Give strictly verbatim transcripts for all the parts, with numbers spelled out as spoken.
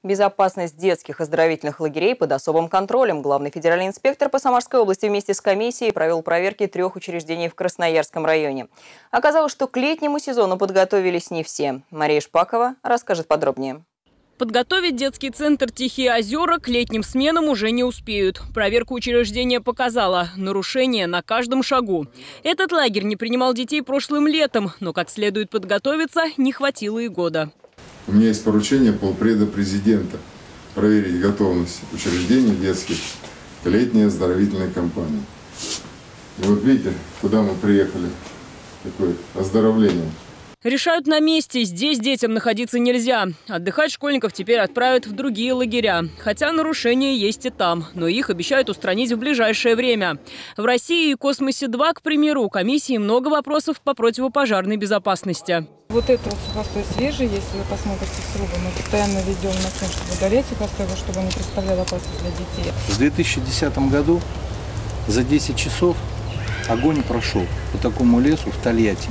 Безопасность детских оздоровительных лагерей под особым контролем. Главный федеральный инспектор по Самарской области вместе с комиссией провел проверки трех учреждений в Красноярском районе. Оказалось, что к летнему сезону подготовились не все. Мария Шпакова расскажет подробнее. Подготовить детский центр «Тихие озера» к летним сменам уже не успеют. Проверка учреждения показала – нарушения на каждом шагу. Этот лагерь не принимал детей прошлым летом, но как следует подготовиться не хватило и года. У меня есть поручение полпреда президента проверить готовность учреждений детских к летней оздоровительной кампании. И вот видите, куда мы приехали, такое оздоровление. Решают на месте. Здесь детям находиться нельзя. Отдыхать школьников теперь отправят в другие лагеря. Хотя нарушения есть и там. Но их обещают устранить в ближайшее время. В России и Космосе-два, к примеру, у комиссии много вопросов по противопожарной безопасности. Вот это вот сухостой свежий, если вы посмотрите срубы, мы постоянно ведем на тем, чтобы удалять сухостой, чтобы он не представлял опасность для детей. В две тысячи десятом году за десять часов огонь прошел по такому лесу в Тольятти.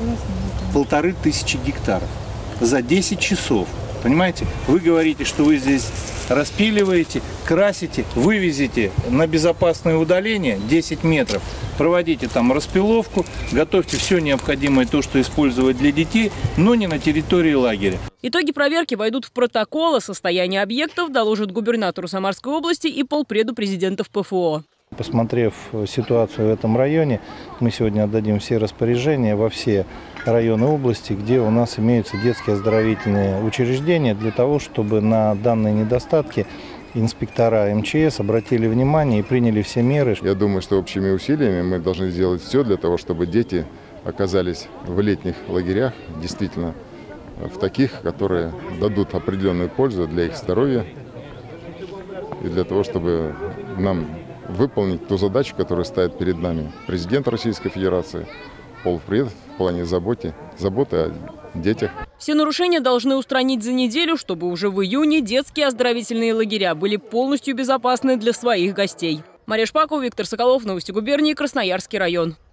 Полторы тысячи гектаров. За десять часов. Понимаете? Вы говорите, что вы здесь распиливаете, красите, вывезете на безопасное удаление десять метров. Проводите там распиловку, готовьте все необходимое, то, что использовать для детей, но не на территории лагеря. Итоги проверки войдут в протокол, а состояние объектов доложат губернатору Самарской области и полпреду президента в ПФО. Посмотрев ситуацию в этом районе, мы сегодня отдадим все распоряжения во все районы области, где у нас имеются детские оздоровительные учреждения, для того, чтобы на данные недостатки инспектора эм че эс обратили внимание и приняли все меры. Я думаю, что общими усилиями мы должны сделать все для того, чтобы дети оказались в летних лагерях, действительно, в таких, которые дадут определенную пользу для их здоровья и для того, чтобы нам выполнить ту задачу, которая стоит перед нами. Президент Российской Федерации, полпред в плане заботы, заботы о детях. Все нарушения должны устранить за неделю, чтобы уже в июне детские оздоровительные лагеря были полностью безопасны для своих гостей. Мария Шпакова, Виктор Соколов, Новости губернии, Красноярский район.